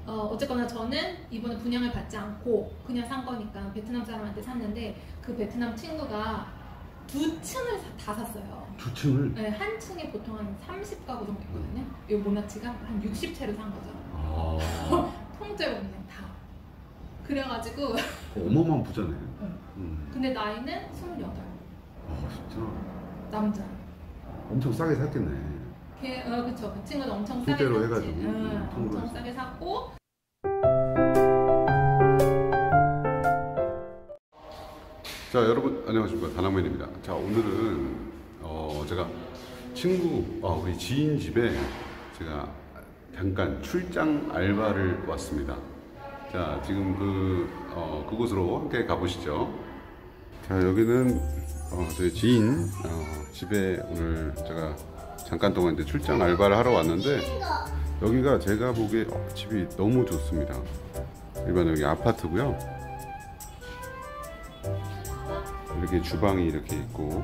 어쨌거나 저는 이번에 분양을 받지 않고 그냥 산 거니까 베트남 사람한테 샀는데 그 베트남 친구가 두 층을 다 샀어요. 두 층을? 네, 한 층에 보통 한 30가구 정도 있거든요. 이 모나치가 한 60채를 산 거죠. 아. 통째로 그냥 다. 그래가지고 어마어마한 부자네. 근데 나이는 28. 아 진짜? 남자. 엄청 싸게 샀겠네. 그쵸. 그 친구는 엄청 싸게 통째로 샀지. 해가지고. 엄청 싸게 샀고. 자 여러분 안녕하십니까, 다낭맨입니다. 자 오늘은 제가 우리 지인 집에 제가 잠깐 출장 알바를 왔습니다. 자 지금 그곳으로 함께 가보시죠. 자 여기는 저희 지인 집에 오늘 제가 잠깐 동안 이제 출장 알바를 하러 왔는데, 여기가 제가 보기에 집이 너무 좋습니다. 일반 여기 아파트고요. 이렇게 주방이 이렇게 있고,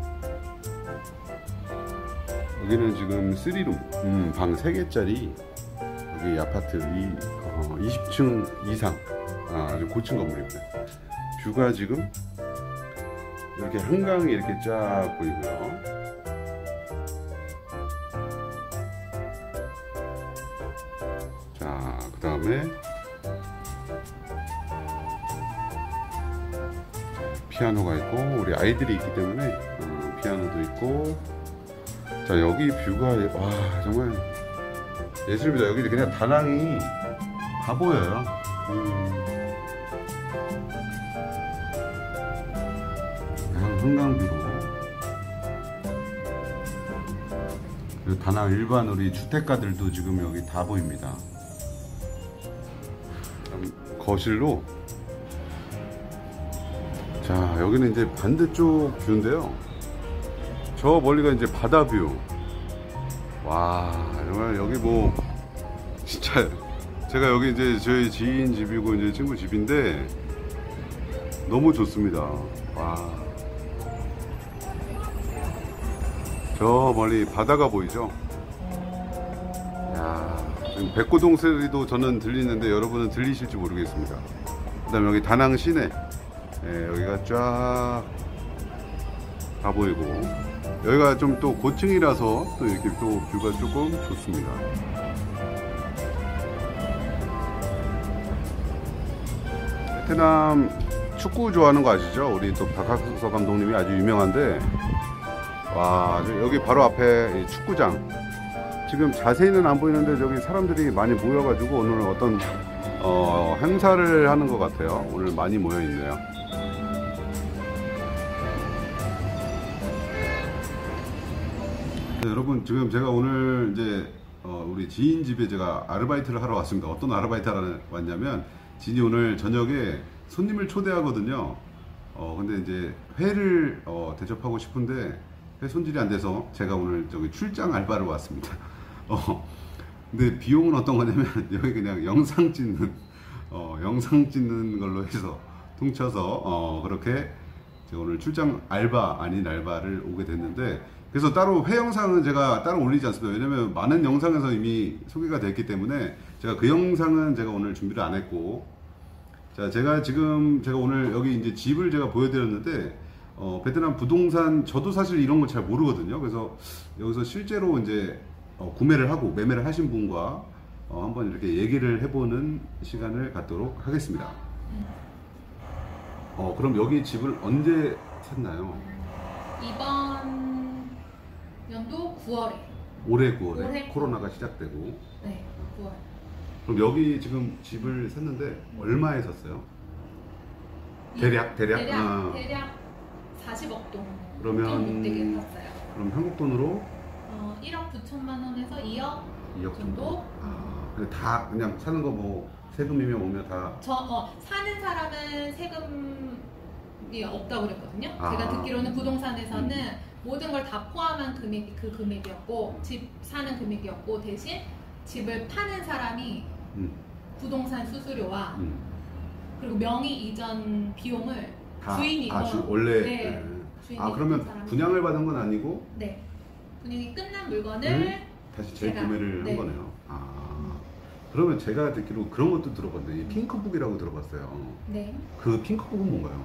여기는 지금 3룸 방 3개짜리 여기 아파트 20층 이상 아주 고층 건물입니다. 뷰가 지금 이렇게 한강이 이렇게 쫙 보이고요. 자, 그 다음에 피아노가 있고, 우리 아이들이 있기 때문에 피아노도 있고. 자 여기 뷰가 와 정말 예술입니다. 여기 그냥 다낭이 다 보여요. 한강뷰로. 그리고 다낭 일반 우리 주택가들도 지금 여기 다 보입니다. 거실로. 자 여기는 이제 반대쪽 뷰인데요, 저 멀리가 이제 바다 뷰. 와 정말 여기 뭐 진짜 제가 여기 이제 저희 지인 집이고 이제 친구 집인데 너무 좋습니다. 와 저 멀리 바다가 보이죠? 야 지금 백고동 소리도 저는 들리는데 여러분은 들리실지 모르겠습니다. 그 다음에 여기 다낭 시내, 여기가 쫙 다 보이고, 여기가 좀 또 고층이라서 또 이렇게 또 뷰가 조금 좋습니다. 베트남 축구 좋아하는 거 아시죠? 우리 또 박학서 감독님이 아주 유명한데, 와 여기 바로 앞에 축구장, 지금 자세히는 안 보이는데 저기 사람들이 많이 모여가지고 오늘 어떤 행사를 하는 것 같아요. 오늘 많이 모여 있네요. 네, 여러분 지금 제가 오늘 이제 우리 지인 집에 제가 아르바이트를 하러 왔습니다. 어떤 아르바이트 하러 왔냐면, 지인이 오늘 저녁에 손님을 초대하거든요. 근데 이제 회를 대접하고 싶은데 회 손질이 안 돼서 제가 오늘 저기 출장 알바를 왔습니다. 근데 비용은 어떤 거냐면 여기 그냥 영상 찍는 걸로 해서 퉁쳐서 그렇게 제가 오늘 출장 알바 아닌 알바를 오게 됐는데, 그래서 따로 회 영상은 제가 따로 올리지 않습니다. 왜냐면 많은 영상에서 이미 소개가 됐기 때문에 제가 그 영상은 제가 오늘 준비를 안 했고, 자 제가 오늘 여기 이제 집을 제가 보여드렸는데, 베트남 부동산 저도 사실 이런 거 잘 모르거든요. 그래서 여기서 실제로 이제 구매를 하고 매매를 하신 분과 한번 이렇게 얘기를 해보는 시간을 갖도록 하겠습니다. 그럼 여기 집을 언제 샀나요? 이번 연도 9월에. 올해 9월에 코로나가 시작되고. 네, 9월. 그럼 여기 지금 집을 샀는데 얼마에 샀어요? 대략 40억 돈. 그러면 좀 못되게 샀어요. 그럼 한국 돈으로 1억 9천만 원에서 2억 2억 정도? 근데 다 그냥 사는 거 뭐 세금이면 오면 다. 사는 사람은 세금이 없다고 그랬거든요. 아. 제가 듣기로는 부동산에서는 모든 걸 다 포함한 그 금액이었고, 집 사는 금액이었고, 대신 집을 파는 사람이 부동산 수수료와 그리고 명의 이전 비용을 주인이 원래. 네. 주인이 그러면 분양을 받은 건 아니고? 네. 분양이 끝난 물건을 다시 재구매를 한 거네요. 그러면 제가 듣기로 그런 것도 들어봤는데 이 핑크북이라고 들어봤어요. 네. 그 핑크북은 뭔가요?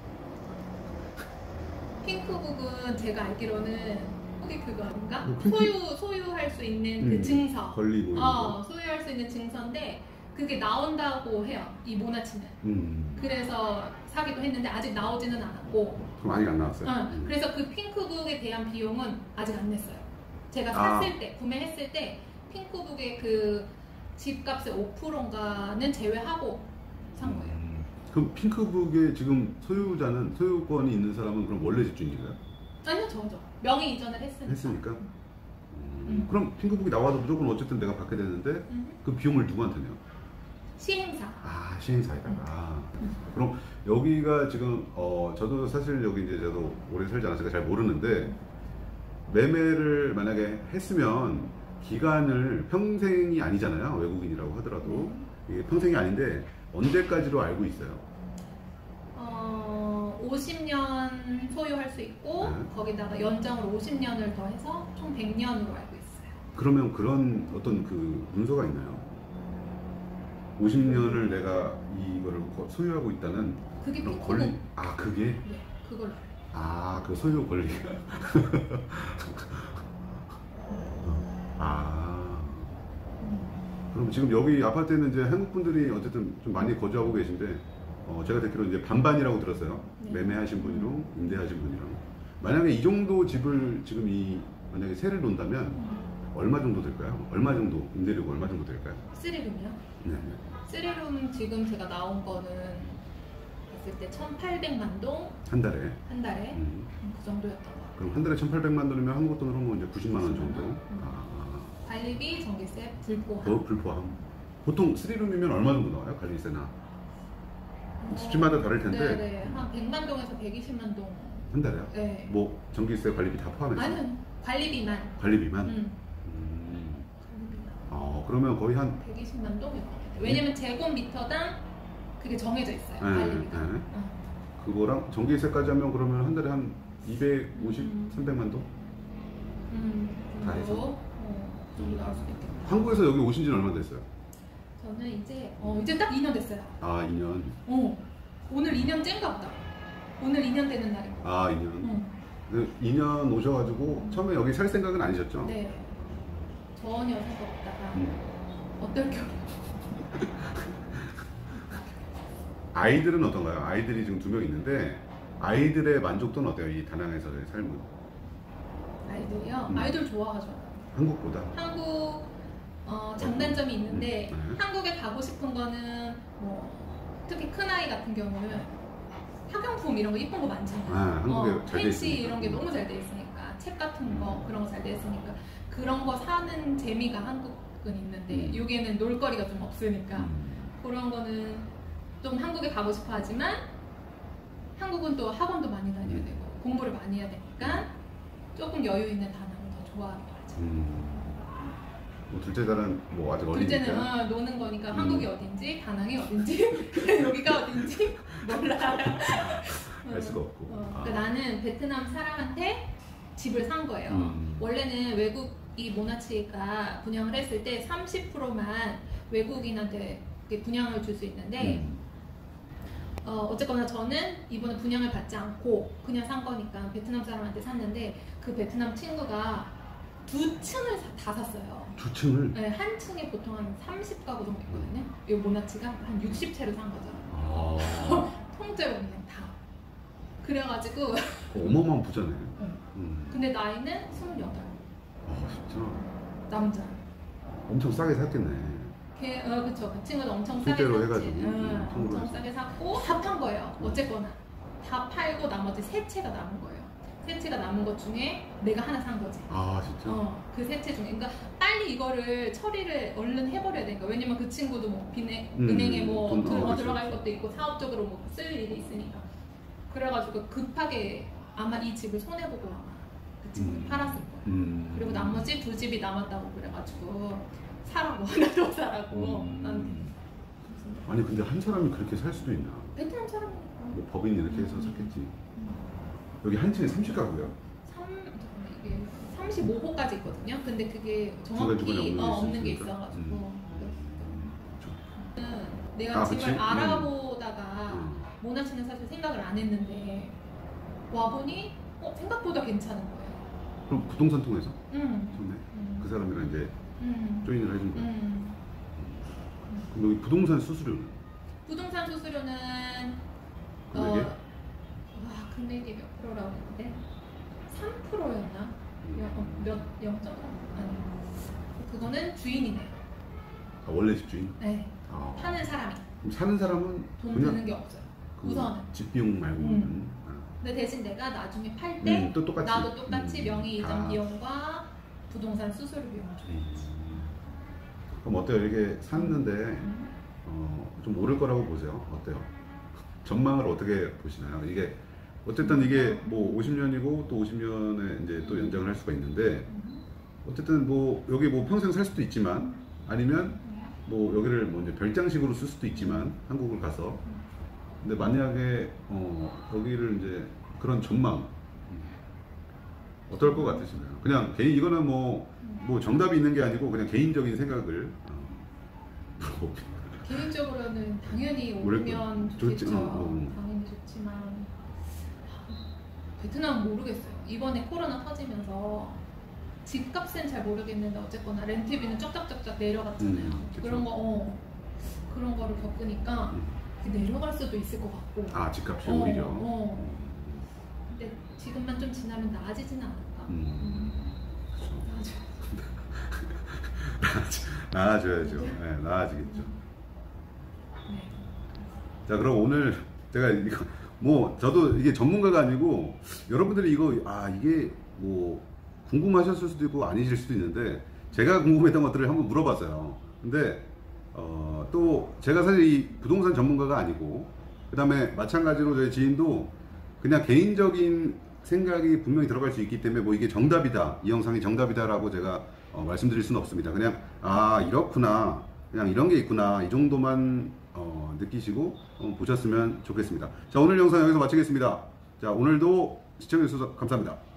핑크북은 제가 알기로는 혹시 그거 아닌가? 뭐 소유할 수 있는 그 증서. 권리 뭐 소유할 수 있는 증서인데 그게 나온다고 해요. 이 모나치는. 그래서 사기도 했는데 아직 나오지는 않았고. 그럼 아직 안 나왔어요? 그래서 그 핑크북에 대한 비용은 아직 안 냈어요. 제가 샀을 때, 구매했을 때 핑크북의 그 집값의 5%인가는 제외하고 산 거예요. 그럼 핑크북의 지금 소유권이 있는 사람은 그럼 원래 집주인인가요? 아니요, 저죠. 명의 이전을 했으니까? 그럼 핑크북이 나와도 무조건 어쨌든 내가 받게 되는데 그 비용을 누구한테 내요? 시행사. 시행사에다가. 그럼 여기가 지금 저도 사실 여기 이제 저도 오래 살지 않아서 잘 모르는데 매매를 만약에 했으면 기간을 평생이 아니잖아요. 외국인이라고 하더라도 이게 평생이 아닌데 언제까지로 알고 있어요? 50년 소유할 수 있고 거기다가 연장으로 50년을 더해서 총 100년으로 알고 있어요. 그러면 그런 어떤 그 문서가 있나요? 50년을 내가 이거를 소유하고 있다는 그게 그런 권리? 그게? 네, 그걸로 알아요. 그 소유 권리가. 그럼 지금 여기 아파트에는 이제 한국 분들이 어쨌든 좀 많이 거주하고 계신데 제가 듣기로 이제 반반이라고 들었어요. 네. 매매하신 분이랑 임대하신 분이랑. 만약에 이 정도 집을 지금 만약에 세를 놓는다면 얼마 정도 될까요? 얼마 정도 임대료가 얼마 정도 될까요? 3룸이요? 네. 3룸 지금 제가 나온 거는 봤을 때 1,800만 동 한 달에. 그 정도였던 것 같아요. 그럼 한 달에 1,800만 원이면 한국 돈으로 하면 이제 90만 원 정도. 관리비, 전기세, 불포함. 불포함. 보통 3룸이면 얼마 정도 나와요? 관리세나? 집집마다 다를 텐데. 네, 한 100만 동에서 120만 동. 한 달에요? 네. 뭐 전기세, 관리비 다 포함해서? 아니요, 관리비만. 관리비만? 그러면 거의 한 120만 동일 것 같아요. 왜냐면 제곱미터당 그게 정해져 있어요. 관리비가. 그거랑 전기세까지 하면 그러면 한 달에 한 250, 300만 동? 다 해서? 정도 나올 수도 있겠다. 한국에서 여기 오신 지는 얼마나 됐어요? 저는 이제 딱 2년 됐어요. 2년? 오늘 2년 째인가 보다. 오늘 2년 되는 날인 거. 2년? 2년 오셔가지고 처음에 여기 살 생각은 아니셨죠? 네. 전혀 생각 없다가 어떨 경우. 아이들은 어떤가요? 아이들이 지금 2명 있는데 아이들의 만족도는 어때요? 이 다낭에서의 삶은? 아이들이요? 아이들 좋아하죠. 한국보다? 한국 장단점이 있는데 한국에 가고 싶은 거는 뭐 특히 큰아이 같은 경우는 학용품 이런 거 이쁜 거 많잖아요. 한국에 잘 돼 펜시 있으니까. 이런 게 너무 잘 돼 있으니까 책 같은 거 그런 거 잘 돼 있으니까 그런 거 사는 재미가 한국은 있는데 여기에는 놀거리가 좀 없으니까 그런 거는 좀 한국에 가고 싶어 하지만 한국은 또 학원도 많이 다녀야 되고 공부를 많이 해야 되니까 조금 여유 있는 다낭을 더 좋아하기도 하죠. 뭐 둘째 딸은 뭐 아직 어리니까 둘째는 노는 거니까 한국이 어딘지 다낭이 어딘지 여기가 어딘지 몰라요. 알 수가 없고. 그러니까 나는 베트남 사람한테 집을 산 거예요. 원래는 외국이 모나치가 분양을 했을 때 30%만 외국인한테 분양을 줄 수 있는데 어쨌거나 저는 이번에 분양을 받지 않고 그냥 산 거니까 베트남 사람한테 샀는데 그 베트남 친구가 2층을 다 샀어요. 2층을? 네, 한 층에 보통 한 30가구 정도 있거든요. 이 모나치가 한 60채를 산 거죠. 통째로 그냥 다. 그래가지고 어마어마한 부자네. 근데 나이는 28. 진짜? 남자. 엄청 싸게 샀겠네. 그쵸. 그 친구도 엄청 싸게 실제로 샀지. 해가지고. 엄청 싸게 샀고 다 판 거예요. 어쨌거나 다 팔고 나머지 3채가 남은 거예요. 3채가 남은 것 중에 내가 하나 산 거지. 진짜? 그 3채 중에. 그러니까 빨리 이거를 처리를 얼른 해버려야 되니까. 왜냐면 그 친구도 뭐 은행에 뭐 들어갈 것도 있고 사업적으로 뭐 쓸 일이 있으니까. 그래가지고 급하게 아마 이 집을 손해보고 아마 그 친구를 팔았을 거예요. 그리고 나머지 2집이 남았다고 그래가지고 사라고 하나 더 사라고. 아니 근데 한 사람이 그렇게 살 수도 있나? 베트남 사람 뭐 법인이 이렇게 해서 샀겠지. 여기 한 층에 30가구요? 이게 35호까지 있거든요. 근데 그게 정확히 없는 게 있어가지고. 내가 집을 알아보다가 모나치는 사실 생각을 안 했는데 와보니 생각보다 괜찮은 거예요. 그럼 부동산 통해서? 좋네. 그 사람이랑 이제 조인을 해준 거예요. 그럼 여기 부동산 수수료는? 부동산 수수료는 금액이 몇 프로라고 했는데 3%였나? 몇 0.3? 아니 그거는 주인이네요. 원래 집주인? 네. 파는 사람이. 그럼 사는 사람은 돈 드는 게 없어요. 우선은 집 비용 말고는. 근데 대신 내가 나중에 팔 때 또 똑같이. 나도 똑같이 명의 이전 비용과 부동산 수수료 비용을 줘야지. 그럼 어때요? 이렇게 샀는데 좀 오를 거라고 보세요. 어때요? 전망을 어떻게 보시나요? 이게 어쨌든 이게 뭐 50년이고 또 50년에 이제 또 연장을 할 수가 있는데 어쨌든 뭐 여기 뭐 평생 살 수도 있지만 아니면 뭐 여기를 뭐 이제 별장식으로 쓸 수도 있지만 한국을 가서 근데 만약에 여기를 이제 그런 전망 어떨 것 같으신가요? 그냥 개인 이거는 뭐 정답이 있는 게 아니고 그냥 개인적인 생각을 개인적으로는 당연히 오면 좋겠죠. 당연히 좋지만 베트남은 모르겠어요. 이번에 코로나 터지면서 집값은 잘 모르겠는데 어쨌거나 렌트비는 쫙쫙쫙쫙 내려갔잖아요. 그런 거를 겪으니까 내려갈 수도 있을 것 같고. 집값이 오히려. 근데 지금만 좀 지나면 나아지진 않을까? 나아져야죠. 네, 나아지겠죠. 자, 그럼 오늘 제가 이거 저도 이게 전문가가 아니고 여러분들이 이게 뭐 궁금하셨을 수도 있고 아니실 수도 있는데 제가 궁금했던 것들을 한번 물어봤어요. 근데 또 제가 사실 이 부동산 전문가가 아니고 그 다음에 마찬가지로 저희 지인도 그냥 개인적인 생각이 분명히 들어갈 수 있기 때문에 뭐 이게 정답이다, 이 영상이 정답이다 라고 제가 말씀드릴 수는 없습니다. 그냥 이렇구나, 그냥 이런 게 있구나, 이 정도만 느끼시고 보셨으면 좋겠습니다. 자, 오늘 영상 여기서 마치겠습니다. 자, 오늘도 시청해주셔서 감사합니다.